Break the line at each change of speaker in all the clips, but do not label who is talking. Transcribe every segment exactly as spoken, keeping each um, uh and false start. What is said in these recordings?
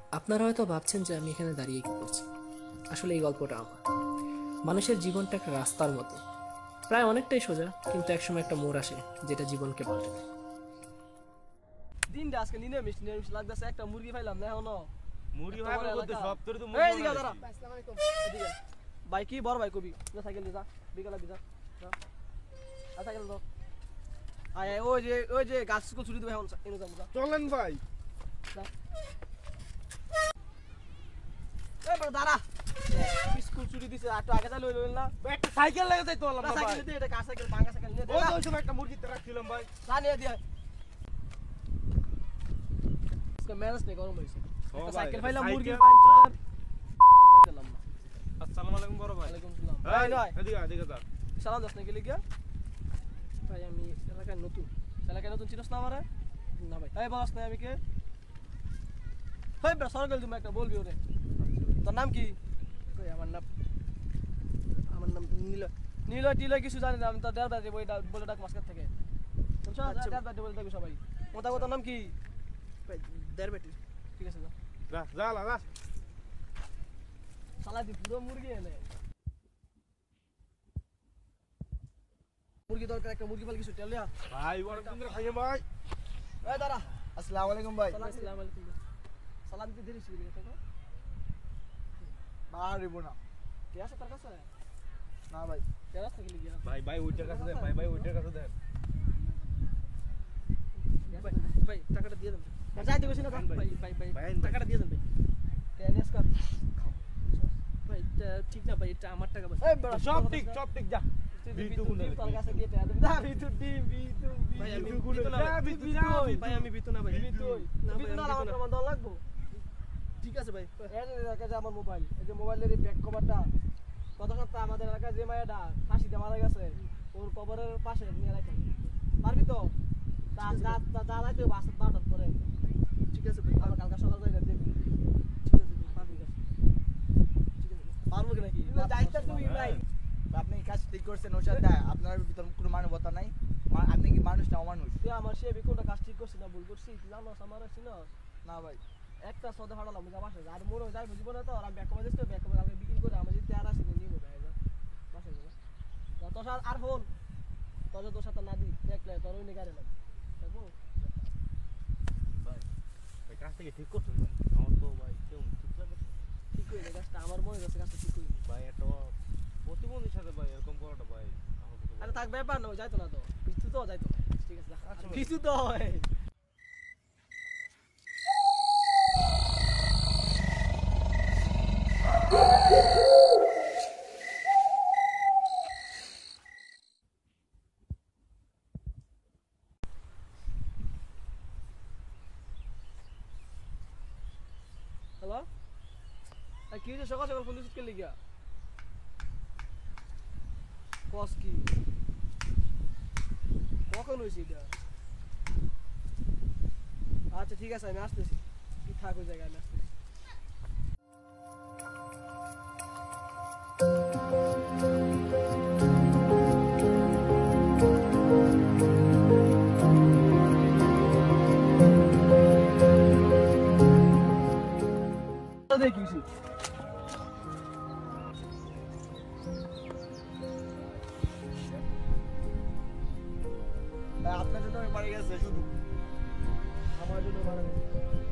আপনারা হয়তো ভাবছেন যে আমি এখানে দাঁড়িয়ে কি করছি। আসলে এই গল্পটা আমার। মানুষের জীবনটা একটা রাস্তার মতো, প্রায় অনেকটাই সোজা, কিন্তু একসময় একটা মোড় আসে যেটা জীবনকে পাল্টে দেয়।
দিনটা আজকে নিরামিষ নিরামিষ লাগতেছে, একটা মুরগি পাইলাম না এখনো।
মুরগি
এত
ভাই
বড়
করতে
এলাকা।
সব তোর তো
এই
মুরগি
দিকে
বানাইছি।
দাঁড়া। আসসালামু আলাইকুম। এদিকে। ভাই কি বড় ভাই কবি যা সাইকেল দিয়ে যা, বিকালে দিয়ে যা যা। আর সাইকেল দাও। আয় আয়, ওই যে ওই যে গাছ স্কুল ছুটি দেবে এখন এনে যাবো যা।
চলেন ভাই।
যা। এই বড় দাঁড়া। স্কুল ছুটি দিছে, আর তো আগে যাই লই লইল না।
একটা সাইকেল লাগে তাই তো বললাম
না
না ভাই।
সাইকেল দিয়ে এটা কার সাইকেল ভাঙা সাইকেল নিয়ে দে
ওই
না।
তো ওই সময় একটা মুরগিতে রাখছিলাম ভাই।
না নিয়ে দিয়ে। আজকে ম্যানেজ নেই গরম হইছে।
ও
একটা
ভাই,
সাইকেল পাইলাম
সাইকেল-
মুরগি পাইন চোদার। বাজার গেলাম না।
আসসালামু আলাইকুম বড় ভাই।
ওয়ালাইকুম সালাম।
এই
এই নয়।
এদিকে এদিকে যা।
সালাম দাস নাকি লিখা? ভাই আমি এলাকায় নতুন। এলাকায় নতুন চিনস না আমারে? না ভাই। এই বলস না আমি কে? হেই বড় সরগল তুমি একটা বলবি ওরে। তোর নাম কি? কই আমার নাম আমার নাম নীল। নীল টিল কিছু জানি না, আমি তো দেড় বাজে বই বলে ডাক মাসকার থেকে। বুঝছো? দেড় বাজে বলে ডাকবি সবাই। মোটা কথা নাম কি? ভাই দেড় বেটি। ঠিক আছে যা।
যা যা লা যা।
শালা দি পুরো মুরগি এনে। মুরগি দরকার, একটা মুরগি পাল কিছু টেল লিয়া।
ভাই বড় তুমি খাইয়ে ভাই।
এই দাঁড়া।
আসসালামু আলাইকুম ভাই।
আসসালামু আলাইকুম। সালাম দিতে দেরি ছিল রে তোকে।
বাড়িব না।
কে আছে তোর কাছে?
না ভাই।
কে রাস্তা গেলি গিয়া?
ভাই ভাই ওইটার কাছে দেন ভাই ভাই ওইটার কাছে দেন।
ভাই ভাই টাকাটা দিয়ে দেন। যাই দিবি না ভাই ভাই ভাই
ভাই, ভাই।
টাকাটা দিয়ে দেন ভাই। কে এনএস কর। ভাই এটা ঠিক না ভাই, এটা আমার টাকা ভাই।
এই বড়
সব ঠিক সব ঠিক যা। বিতু গুনে
বিতু তোর কাছে দিয়ে টাকা দেব। না বিতু টিম বিতু
ভাই আমি
বিতু
বিতু
না
যা,
ভাই।
বিতু
বিতু
যা,
ওই,
বিতু।
ভাই আমি বিতু না ভাই।
বিতু ওই।
না ভাই
বিতু না
আমি
আমার
বিতু না।
প্রমাণ দেওয়া লাগবো।
ঠিক আছে ভাই।
এই যে দেখা যায় আমার মোবাইল, এই যে মোবাইলের এই ব্যাক কভারটা গত সপ্তাহে আমাদের এলাকায় যে মায়াটা ফাঁসিতে মারা গেছে, ওর কবরের পাশে নিয়ে রাখেন। পারবি তো? তা যা যা যা রাইতে বাসা বারোটার পরে।
ঠিক আছে ভাই।
আবার কালকে সকাল যাই দেখবি।
ঠিক আছে ভাই, পারবি না। ঠিক আছে ভাই। পারবো কি নাকি?
তুমি দায়িত্ব তুমি ভাই। আপনি কাজ ঠিক করছেন ওর সাথে, আপনার ভিতর কোনো মানবতা নাই। মা- আপনি কি মানুষ না অমানুষ?
তুই আমার সে বিকুলটা কাজ ঠিক করছিস না ভুল করছিস? তুই জানোস আমার চিনস?
না ভাই।
একটা সদে হারালাম যা বাসা আর মনে হয় যাই বুঝবো না তো, আর আমি ব্যাক কমে দিচ্ছি, ব্যাক কমে কালকে বিক্রি করে আমি যদি তেয়ার আসি নিয়ে নেবো ভাই। বাসা যাবো যা। তোর সাথে আর ফোন তোর তোর সাথে না দিই দেখলে তোর ওই গাড়ি লাগবে দেখবো।
ভাই ভাই কাজ থেকে ঠিক করছেন ভাই। আমার তো ভাই কেউ ঠিক লাগে না।
ঠিক করে দে গাছটা, আমার মনে যাচ্ছে গাছটা ঠিক করে নি।
ভাই একটা প্রতিবন্ধীর সাথে ভাই এরকম করাটা ভাই আমার পক্ষে
আরে থাক ব্যাপার না, ও যাইতো না তো, কিছু তো যাইতো না। ঠিক আছে যা।
আচ্ছা ভাই।
কিছু তো হয়। হ্যালো, কি হয়েছে? সকাল সকাল ফোন দিচ্ছিস কে লিগা? কস কি? কখন হয়েছে এটা? আচ্ছা ঠিক আছে আমি আসতেছি, তুই থাক ওই জায়গায়, আমি আসতেছি। দেখি
ভাই, আপনার জন্য আমি বাড়ি গেছে শুধু।
আমার জন্য মারা গেছে।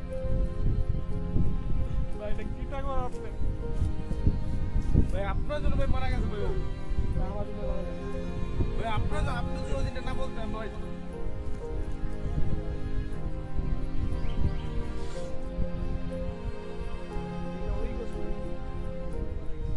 ভাই এটা কি টাকা আপনি ভাই আপনার জন্য ভাই মারা গেছে ভাই ও।
আমার জন্য মারা গেছে।
ভাই আপনার আপনি যদি ওই দিনটা না বলতেন ভাই।
এটা ওই করছে নাকি? মারা গেছে।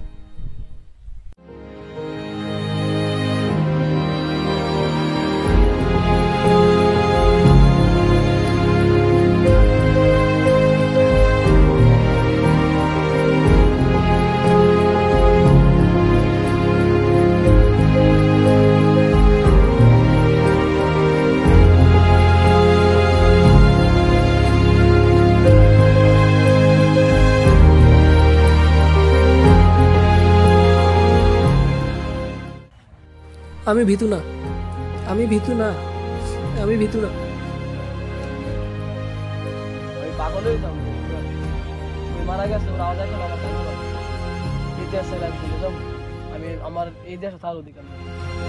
আমি ভীতু না, আমি ভীতু না, আমি ভীতু না।
ভাই পাগল হয়ে যাবো। মারা গেছে ওর আওয়াজ এখন আমার কানে বাজে। এই দেশ ছেড়ে আমি চলে যাবো, আমি আমার এই দেশে থাকার অধিকার নেই।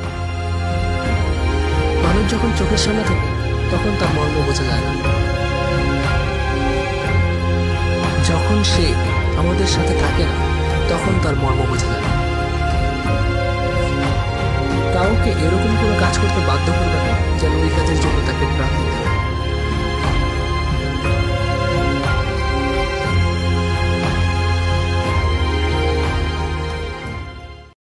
মানুষ যখন চোখের সামনে থাকে তখন তার মর্ম বোঝা যায় না, যখন সে আমাদের সাথে থাকে না তখন তার মর্ম বোঝা যায় না। কাউকে এরকম কোনো কাজ করতে বাধ্য করবে না যেন ওই কাজের জন্য তাকে প্রাণ